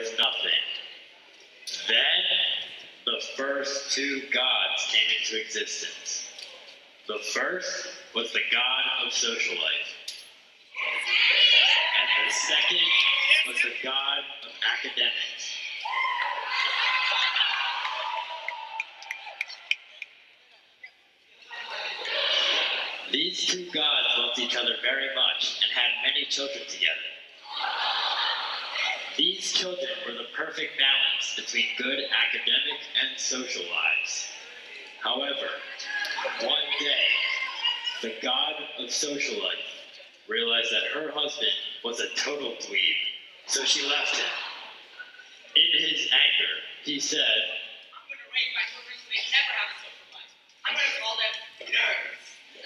was nothing. Then the first two gods came into existence. The first was the god of social life. And the second was the god of academics. These two gods loved each other very much and had many children together. These children were the perfect balance between good academic and social lives. However, one day, the god of social life realized that her husband was a total dweeb, so she left him. In his anger, he said, I'm going to raise my children so they never have a social life. I'm going to call them nerds.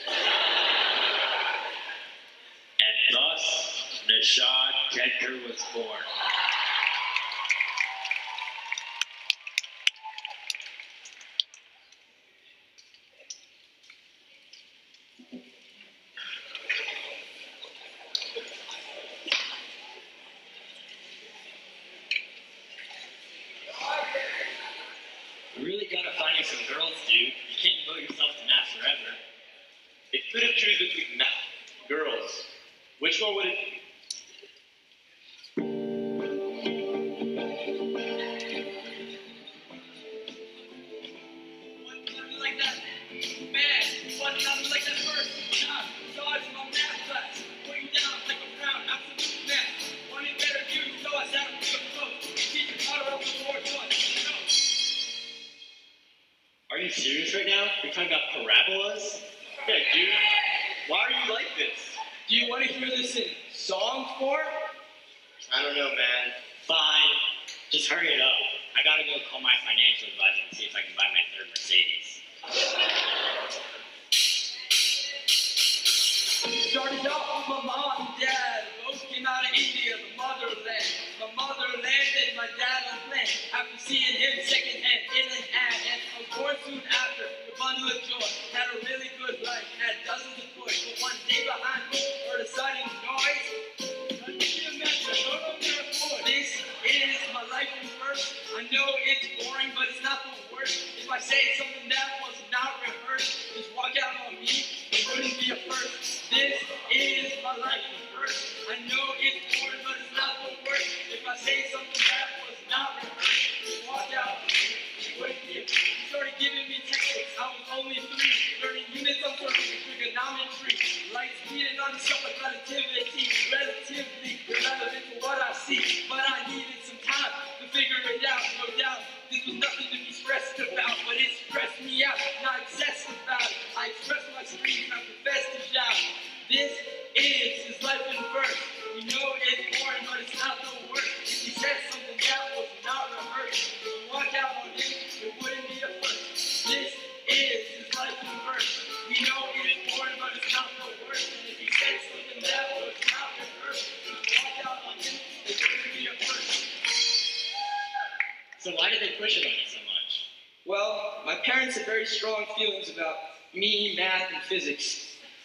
And thus, Nishaad Khedkar was born. You really gotta find you some girls, dude. You can't devote yourself to math forever. If you could have choose between math and girls, which one would it be? One time you like that? Man, one time you like that first? Nah, God, it's my math class. Put you down like a frown, absolute math. One you better do, so I sat up real close. Teach you how to open the board once. No. Are you serious right now? You're talking about parabolas? Yeah, dude. Why are you like this? Do you want to hear this in song form? I don't know, man. Fine. Just hurry it up. I gotta go call my financial advisor and see if I can buy my third Mercedes. Started off with my mom and dad. Both came out of India, the motherland. My mother landed, my dad on plane. After seeing him secondhand in an ad, and I was born soon after. The bundle of joy. Had a really good life, had dozens of toys. But one day behind me, heard a sudden noise. This is my life in verse. I know it's boring, but it's not the worst. If I say something that was not rehearsed, just walk out on me, it wouldn't be a first. This is my life in verse. I know it's boring, but it's not the worst. If I say something that was not rehearsed, just walk out on me, it wouldn't be a first. He started giving me textbooks. I was only 3, learning units on circles, trigonometry, light speed and other stuff like relativity, relatively irrelevant to what I see. But I needed some time to figure it out. No doubt, this was nothing to be stressed about, but it stressed me out, not obsessed about it. I expressed my screams, I professed to shout. This is his life in verse. We know it's boring, but it's not the worst. If he said something that was not rehearsed, if you walk out on him, it wouldn't be a first. This is his life in verse. We know it's boring, but it's not the worst. And if he said something that was not rehearsed, if you walk out on him, it wouldn't be a first. So why did they push it on you so much? Well, my parents had very strong feelings about me, math, and physics.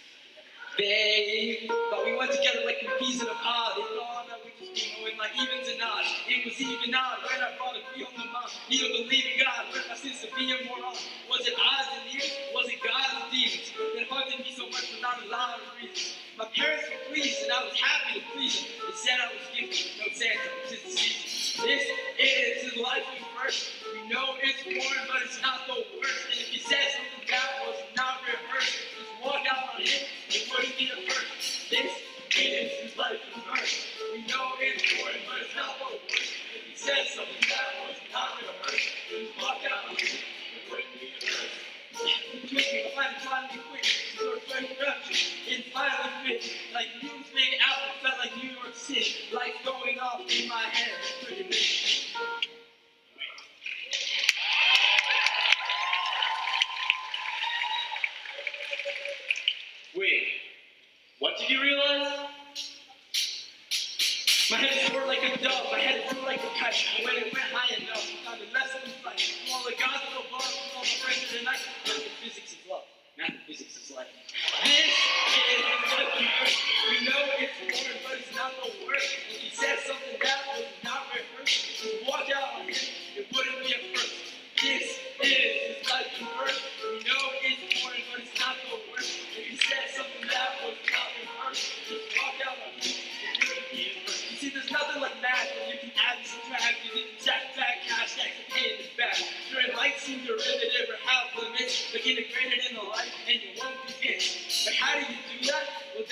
They thought we went together like peas in a pod. They thought that we just with my evens and odds. It was even odd when I brought a feel on the mom. He don't believe in God. Where my sins to be a moron? Was it odds and years? Was it God and demons? That haunted me so much for not a lot of reasons. My parents were pleased and I was happy to please them. They said I was gifted. No Santa, it's the season. This is his life in verse. We know it's boring, but it's not the worst. And if he said something that was not rehearsed, just walk out on him, it wouldn't be a first. This is his life in verse. We know it's boring, but it's not the worst. If he said something that was not rehearsed, just walk out on him, it wouldn't be a first. It took me a while to finally quit. So it's very production. It finally fit. Like Newsbig Apple felt like New York City. Lights going off in my head. Pretty big. Wait, what did you realize? My head soared like a dove, my head flew like a kite. When it went high enough, I found a lesson in flight. From all the gods of the above, from all the friends of the night. Math and physics is love. Math and physics is life. This is life in verse. We know it's boring, but it's not the worst. If he said something that was not rehearsed, just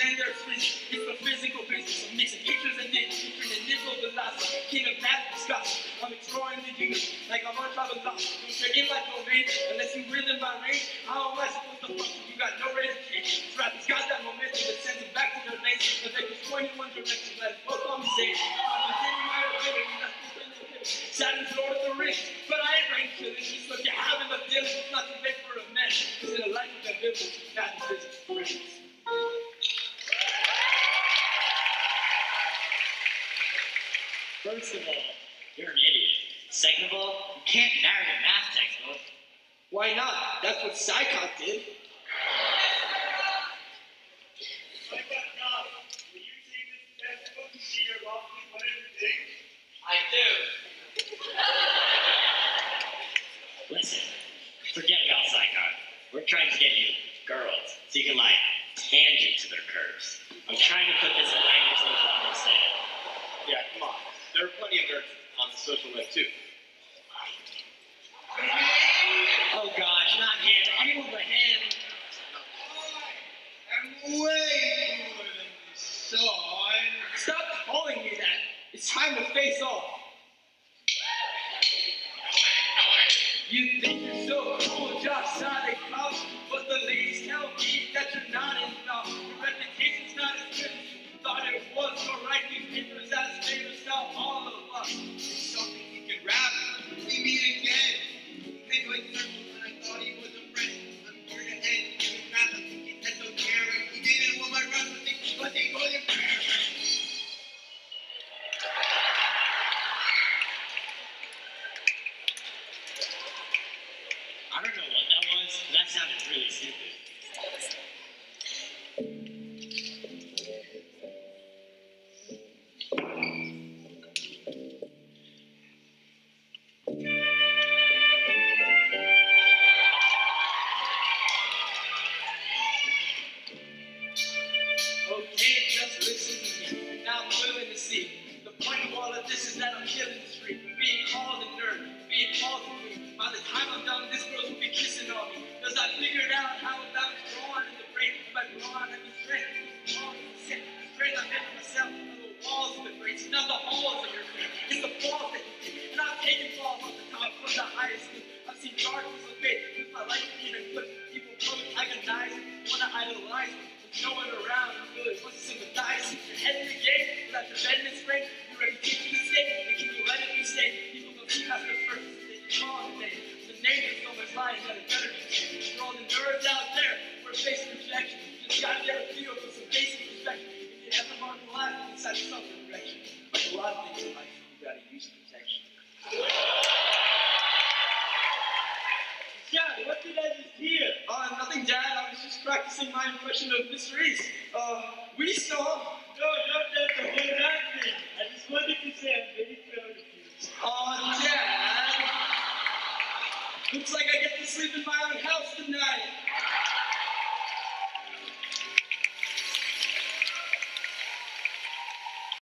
understand their speech. It's the physical basis of mixing pictures and then featuring a nickel velocity. King of math discuss. I'm exploring the universe like I'm on top of lost. Don't check in like no range unless you within my range. How am I supposed to function? You got no range. This rap has got that momentum that sends them back to their lanes. The vector's pointing one direction. Let it both on me say. I'm continuing my ability. Saturn's Lord of the Rings, but I ain't rain killing. Just look, you have enough dealings. It's not too late for a man. It's in a life of ambivalence, not in business friends. First of all, you're an idiot. Second of all, you can't narrate a math textbook. Why not? That's what Psychot did. I do. Listen, forget about Psychot. We're trying to get you girls, so you can, like, tangent to their curves. I'm trying to put this in language so you can understand. Yeah, come on. There are plenty of nerds on the social web too. Oh gosh, not him. Anyone but him. I'm way cooler than Nishaad. Stop calling me that. It's time to face off. You think you're so cool, Josh Sonic House, but the ladies tell me that you're not enough. Your reputation's not as good as you thought it was. So write these papers as favors to all of us. It's something he can rap. We meet again. Think like circles, and I thought he was a friend. I'm here to end. He's rap, I think he's esoteric. He didn't want my rap, but they call him prayer. I don't know what that was, but that sounded really stupid. Okay, just listen to me. You're not willing to see. The point of all of this is that I'm killing the street. Being called a nerd, being called a queen. By the time I'm done, this girl will be kissing on me. Cause I figured out how it was drawn in the brain. By drawing at the strength, drawn in the sin. The strength I made for myself are the walls of the brains. Not the halls of your brain. It's the falls that you see. And I've taken falls off the top from the highest good. I've seen darkness of faith. With my life even put people protagonize me. Wanna idolize me. There's no one around who really wants to sympathize. You're heading the game without your bed in its frame. Your reputation is stake. And can you let it be safe? People don't see past the surface. They call the name. The name is so much lying that it better be changed. For all the nerds out there, we're facing rejection. You just gotta get a feel for some basic respect. If you ever marginalized inside of self-direction, like a lot of things in life, you gotta use protection. Dad, what did I just hear? Nothing, Dad. I was just practicing my impression of Mr. East. We saw